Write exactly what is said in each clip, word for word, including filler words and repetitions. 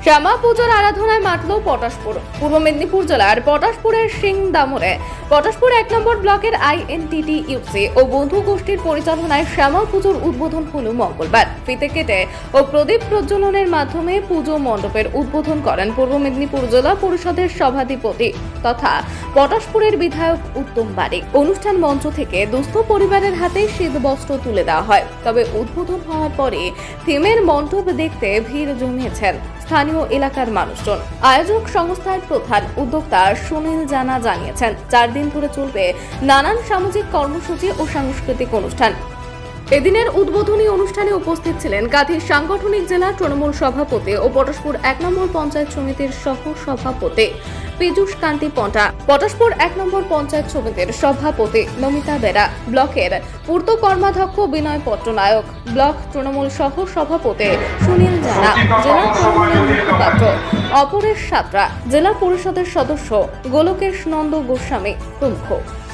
শ্যামা পুজোর আরাধনায় মাতল পটাশপুর। পূর্ব মেদিনীপুর জেলার পটাশপুরের সিংদামরে পটাশপুর এক নম্বর ব্লকের আইএনটিটিইউসি ও বন্ধু গোষ্ঠীর পরিচালনায় শ্যামা পুজোর উদ্বোধন হল মঙ্গলবার। ফিতে কেটে ও প্রদীপ প্রজ্বলনের মাধ্যমে পুজো মণ্ডপের উদ্বোধন করেন পূর্ব মেদিনীপুর জেলা পরিষদের সভাধিপতি তথা পটাশপুরের বিধায়ক উত্তম বারিক। অনুষ্ঠান মঞ্চ থেকে দুস্থ পরিবারের হাতে শীতবস্ত্র তুলে দেওয়া হয়। তবে উদ্বোধন হওয়ার পরে থিমের মণ্ডপ দেখতে ভিড় জমিয়েছেন স্থানীয় এলাকার মানুষজন। আয়োজক সংস্থার প্রধান উদ্যোক্তা সুনীল জানা জানিয়েছেন, চার দিন ধরে চলবে নানান সামাজিক কর্মসূচি ও সাংস্কৃতিক অনুষ্ঠান। এদিনের উদ্বোধনী অনুষ্ঠানে উপস্থিত ছিলেন কাঁথির সাংগঠনিক জেলা তৃণমূল সভাপতি ও পটাশপুর এক নম্বর পঞ্চায়েত সমিতির সহ সভাপতি পীযূষ কান্তি পন্টা, পটাশপুর এক নম্বর পঞ্চায়েত সমিতির সভাপতি নমিতা বেরা, ব্লকের পূর্ত কর্মাধ্যক্ষ বিনয় পট্টনায়ক, ব্লক তৃণমূল সহ সভাপতি সুনীল জানা, জেলা তৃণমূলের মুখপাত্র অপরেশ সাঁতরা, জেলা পরিষদের সদস্য গোলকেশ নন্দ গোস্বামী প্রমুখ।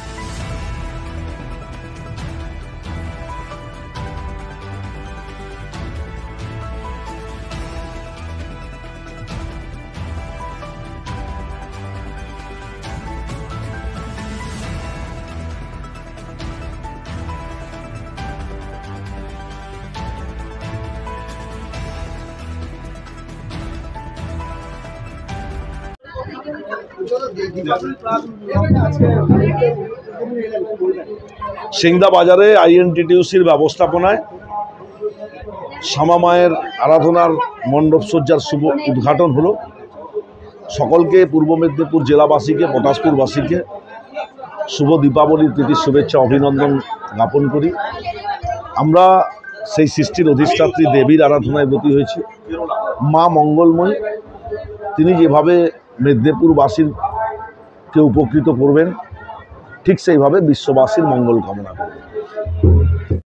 সিংদা বাজারে আইএনটিটিইউসির ব্যবস্থাপনায় শ্যামা মায়ের আরাধনার মণ্ডপসজ্জার শুভ উদ্ঘাটন হলো। সকলকে পূর্ব মেদিনীপুর জেলাবাসীকে, পটাশপুরবাসীকে শুভ দীপাবলির প্রীতি শুভেচ্ছা অভিনন্দন জ্ঞাপন করি। আমরা সেই সৃষ্টির অধিষ্ঠাত্রী দেবীর আরাধনায় ব্রতী হয়েছি। মা মঙ্গলময়ী, তিনি যেভাবে মেদিনীপুরবাসীরকে উপকৃত করবেন, ঠিক সেইভাবে বিশ্ববাসীর মঙ্গল কামনা করবেন।